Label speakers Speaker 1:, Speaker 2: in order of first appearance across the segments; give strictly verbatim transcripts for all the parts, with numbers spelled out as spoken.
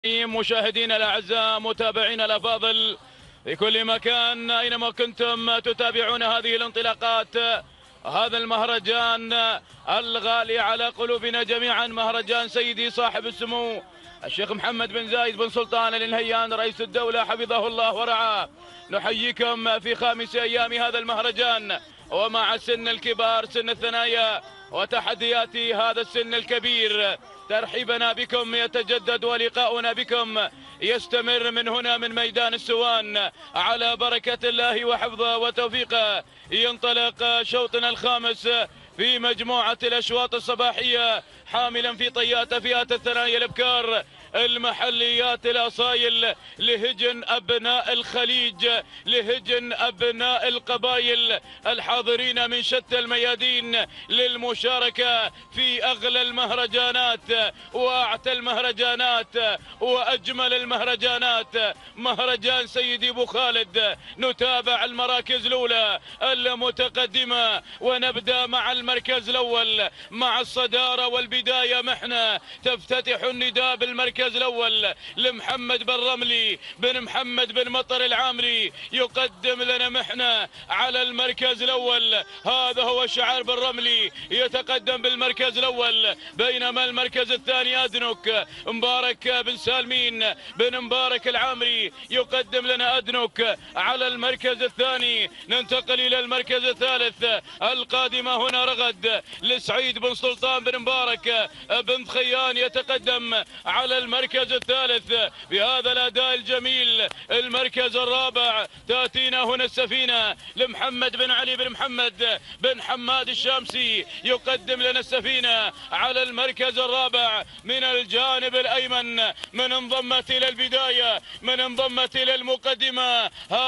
Speaker 1: مشاهدينا الاعزاء، متابعينا الافاضل في كل مكان اينما كنتم تتابعون هذه الانطلاقات، هذا المهرجان الغالي على قلوبنا جميعا، مهرجان سيدي صاحب السمو الشيخ محمد بن زايد بن سلطان ال نهيان رئيس الدولة حفظه الله ورعاه. نحييكم في خامس ايام هذا المهرجان، ومع سن الكبار سن الثنايا وتحديات هذا السن الكبير، ترحيبنا بكم يتجدد ولقاؤنا بكم يستمر من هنا من ميدان السوان على بركة الله وحفظه وتوفيقه. ينطلق شوطنا الخامس في مجموعة الأشواط الصباحية، حاملا في طيات فئات الثنايا الأبكار المحليات الأصايل، لهجن أبناء الخليج، لهجن أبناء القبائل الحاضرين من شتى الميادين للمشاركة في أغلى المهرجانات وأعتى المهرجانات وأجمل المهرجانات، مهرجان سيدي أبو خالد. نتابع المراكز الأولى المتقدمة ونبدأ مع المركز الأول مع الصدارة والبداية محنة. تفتتح النداء بالمركز الأول لمحمد بن رملي بن محمد بن مطر العامري، يقدم لنا محنة على المركز الأول. هذا هو شعار بن رملي، يتقدم بالمركز الأول، بينما المركز الثاني أدنك مبارك بن سالمين بن مبارك العامري يقدم لنا أدنك على المركز الثاني. ننتقل إلى المركز الثالث، القادمة هنا رغد لسعيد بن سلطان بن مبارك بن خيان يتقدم على المركز الثالث بهذا الأداء الجميل. المركز الرابع تأتينا هنا السفينة لمحمد بن علي بن محمد بن حماد الشامسي، يقدم لنا السفينة على المركز الرابع. من الجانب الأيمن من انضمت إلى البداية، من انضمت إلى المقدمة،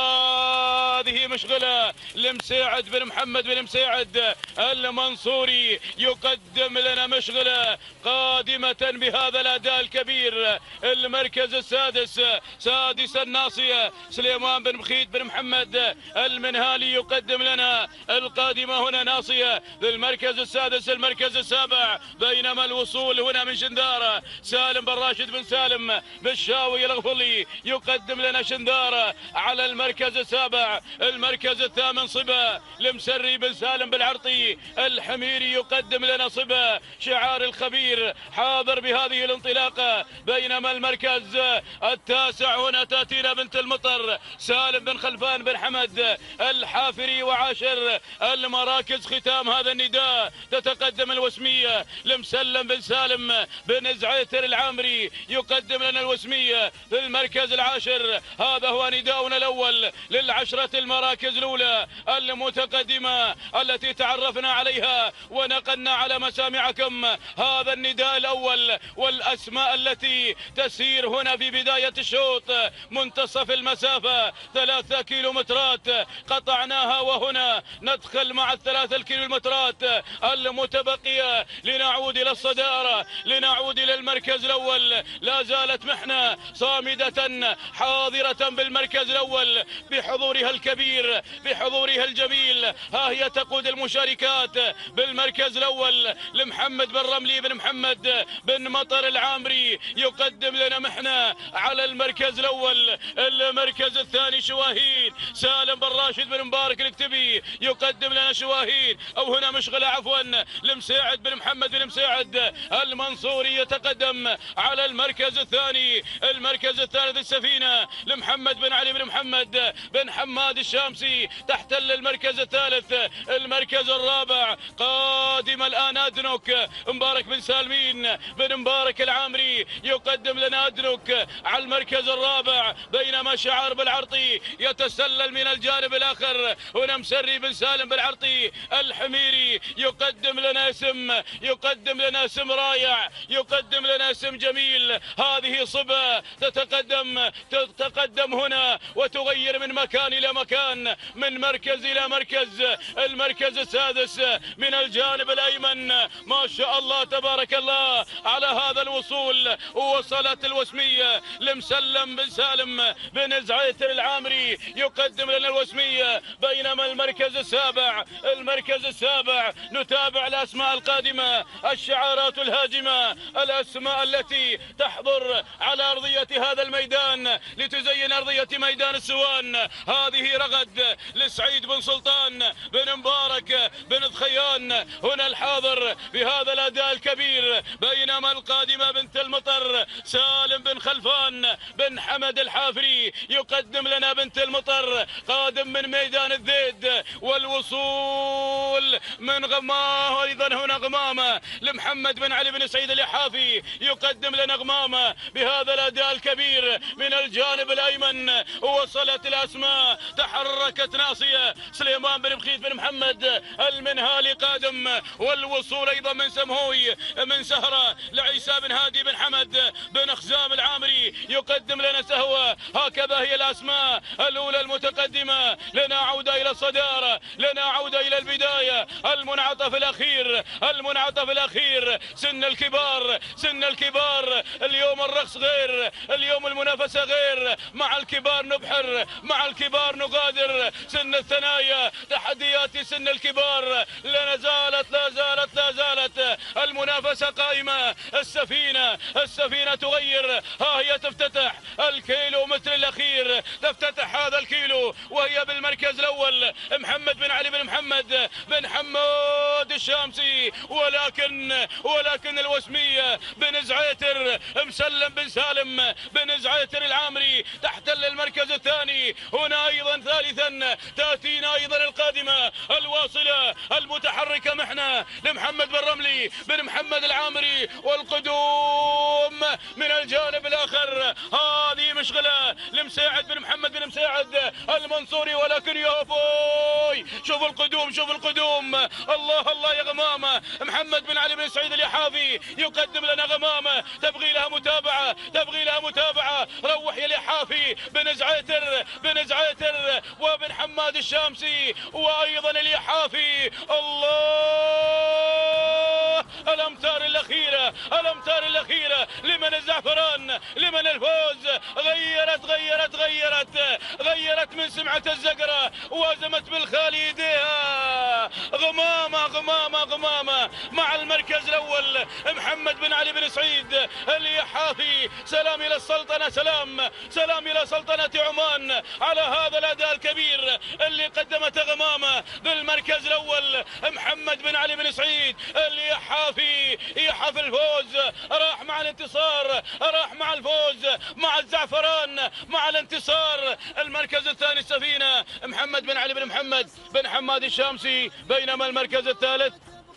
Speaker 1: هذه مشغلة لمساعد بن محمد بن مساعد المنصوري، يقدم لنا مشغلة قادمة بهذا الأداء الكبير. المركز السادس سادس الناصية سليمان بن بخيت بن محمد المنهالي يقدم لنا القادمة هنا ناصية للمركز السادس. المركز السابع بينما الوصول هنا من شندارة سالم بن راشد بن سالم بالشاوي الغفلي يقدم لنا شندارة على المركز السابع. المركز الثامن صبا لمسري بن سالم بالعرطي الحميري يقدم لنا صبا شعار الخبير حاضر بهذه الانطلاقة. بينما المركز التاسع هنا تأتينا بنت المطر سالم بن خلفان بن حمد الحافري وعاشر المراكز. ختام هذا النداء تتقدم الوسمية لمسلم بن سالم بن زعيتر العامري يقدم لنا الوسمية في المركز العاشر. هذا هو نداؤنا الأول للعشرة المراكز الأولى المتقدمة التي تعرفنا عليها ونقلنا على مسامعكم هذا النداء الأول والأسماء التي تسير هنا في بداية الشوط. منتصف المسافة ثلاثة كيلومترات قطعناها، وهنا ندخل مع الثلاثة الكيلومترات المتبقية لنعود إلى الصدارة، لنعود إلى المركز الأول. لا زالت محنة صامدة حاضرة بالمركز الأول بحضورها الكبير بحضورها الجميل. ها هي تقود المشاركات بالمركز الأول لمحمد بن رملي بن محمد بن مطر العامري يقدم لنا محنة على المركز الأول. المركز الثاني شواهين سالم بن راشد بن مبارك الكتبي يقدم لنا شواهين أو هنا مشغلة عفوا لمساعد بن محمد بن مساعد المنصوري يتقدم على المركز الثاني. المركز الثالث السفينة لمحمد بن علي بن محمد بن حماد الشامسي تحتل المركز الثالث. المركز الرابع قادم الآن أدنك مبارك بن سالمين بن مبارك العامري يقدم لنا أدنك على المركز الرابع. بينما شعار بالعرطي يتسلل من الجانب الآخر، هنا مسري بن سالم بالعرطي الحميري يقدم لنا اسم يقدم لنا اسم رائع، يقدم لنا اسم جميل. هذه صبا تتقدم تتقدم هنا وتغير من مكان إلى مكان، من مركز إلى مركز. المركز السادس من الجانب الأيمن. ما شاء الله تبارك الله على هذا الوصول. وصلت الوسمية لمسلم بن سالم بن زعيتر العامري يقدم لنا الوسمية، بينما المركز السابع المركز السابع نتابع الأسماء القادمة، الشعارات الهاجمة، الأسماء التي تحضر على أرضية هذا الميدان لتزين أرضية ميدان السوان. هذه رغد لسعيد بن سلطان بن مبارك بن ضخيان هنا الحاضر بهذا الأداء الكبير، بينما القادمة بنت المطر سالم بن خلفان بن حمد الحافري يقدم لنا بنت المطر قادم من ميدان الذيد. والوصول من غماه أيضا هنا غمامة لمحمد بن علي بن سعيد اليحافي يقدم لنا غمامة بهذا الأداء الكبير من الجانب الأيمن. وصلت الأسماء، تحركت ناصية سليمان بن بخيت بن محمد المنهالي قادم. والوصول أيضا من سمهوي من سهرة لعيسى بن هادي بن حمد بن خزام العامري يقدم لنا سهوة. هكذا هي الأسماء الأولى المتقدمة. لنا عودة إلى الصدارة، لنا عودة إلى البداية. المنعطف الأخير المنعطف الأخير سن الكبار سن الكبار. اليوم الرقص غير، اليوم المنافسة غير. مع الكبار نبحر، مع الكبار نغادر. سن الثنايا، تحديات سن الكبار لا زالت لا زالت لا زالت المنافسة قائمة. السفينة السفينة تغير، ها هي تفتتح الكيلو متر الأخير، تفتتح هذا الكيلو وهي بالمركز الأول محمد بن علي بن محمد بن حماد الشامسي. ولكن ولكن الوسمية بن زعيتر مسلم بن سالم بن زعيتر العامري تحتل المركز الثاني. هنا أيضا ثالثا تأتينا أيضا القادمة الواصلة المتحركة محنة لمحمد بن رملي بن محمد العامري. والقدوم من الجانب الآخر هذه مشغلة لمساعد بن محمد بن مساعد المنصوري. ولكن يا بوي شوف القدوم شوف القدوم. الله الله يا غمامة. محمد بن علي بن سعيد اليحافي يقدم لنا غمامة تبغي لها متابعة تبغي لها متابعة. روح يا اليحافي بن زعيتر بن زعيتر وبن حماد الشامسي وأيضا اليحافي. الله الأمتار الأخيرة الأمتار الأخيرة لمن الزعفران لمن الفوز. غيرت غيرت غيرت غيرت من سمعة الزقرة وازمت بالخالي يديها. غمامة غمامة غمامة مع المركز الأول محمد بن علي بن سعيد اليحافي. سلام إلى السلطنة سلام سلام إلى سلطنة عمان على هذا الأداء الكبير اللي قدمته غمامة. بالمركز الأول محمد بن علي بن سعيد اليحافي يحف الفوز، راح مع الانتصار راح مع الفوز مع الزعفران مع الانتصار. المركز الثاني السفينة محمد بن علي بن محمد بن حماد الشامسي، بينما المركز الثالث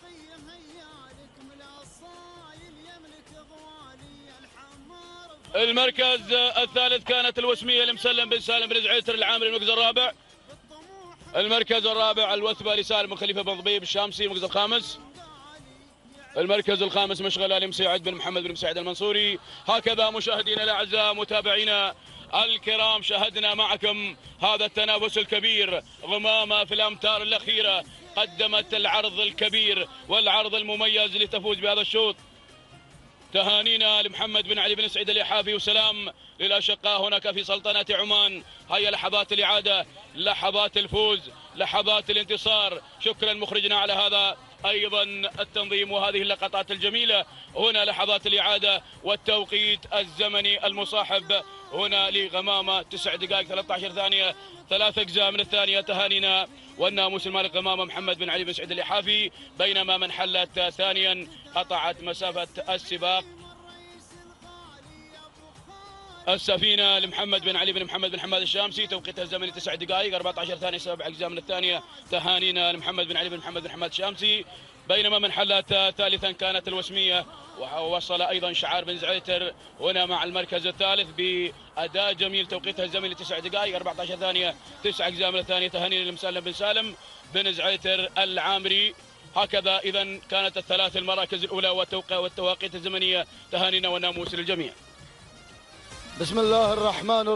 Speaker 1: المركز الثالث كانت الوسمية لمسلم بن سالم بن زعيتر العامري. المركز الرابع المركز الرابع الوثبة لسالم بن خليفة بن ضبيب الشامسي. المركز الخامس المركز الخامس مشغلة لمساعد بن محمد بن مساعد المنصوري. هكذا مشاهدينا الاعزاء متابعينا الكرام شاهدنا معكم هذا التنافس الكبير. غمامة في الامتار الاخيرة قدمت العرض الكبير والعرض المميز لتفوز بهذا الشوط. تهانينا لمحمد بن علي بن سعيد اليحافي وسلام للأشقاء هناك في سلطنة عمان. هيا لحظات الإعادة، لحظات الفوز، لحظات الانتصار. شكرا مخرجنا على هذا أيضا التنظيم وهذه اللقطات الجميلة. هنا لحظات الإعادة والتوقيت الزمني المصاحب هنا لغمامة تسع دقائق ثلاثة عشر ثانية ثلاث أجزاء من الثانية. تهانينا والناموس المالك غمامة محمد بن علي بن سعيد اليحافي، بينما من حلت ثانيا قطعت مسافة السباق السفينة لمحمد بن علي بن محمد بن حماد الشامسي. توقيتها الزمني تسع دقائق أربعة عشر ثانية سبع أجزاء من الثانية. تهانينا لمحمد بن علي بن محمد بن حماد الشامسي، بينما من حلت ثالثا كانت الوسمية. ووصل أيضا شعار بن زعيتر هنا مع المركز الثالث بأداء جميل. توقيتها الزمني تسع دقائق أربعة عشر ثانية تسع أجزاء من الثانية. تهانينا لمسلم بن سالم بن زعيتر العامري. هكذا إذا كانت الثلاث المراكز الأولى والتوقيت الزمنية. تهانينا والناموس للجميع.
Speaker 2: بسم الله الرحمن الرحيم.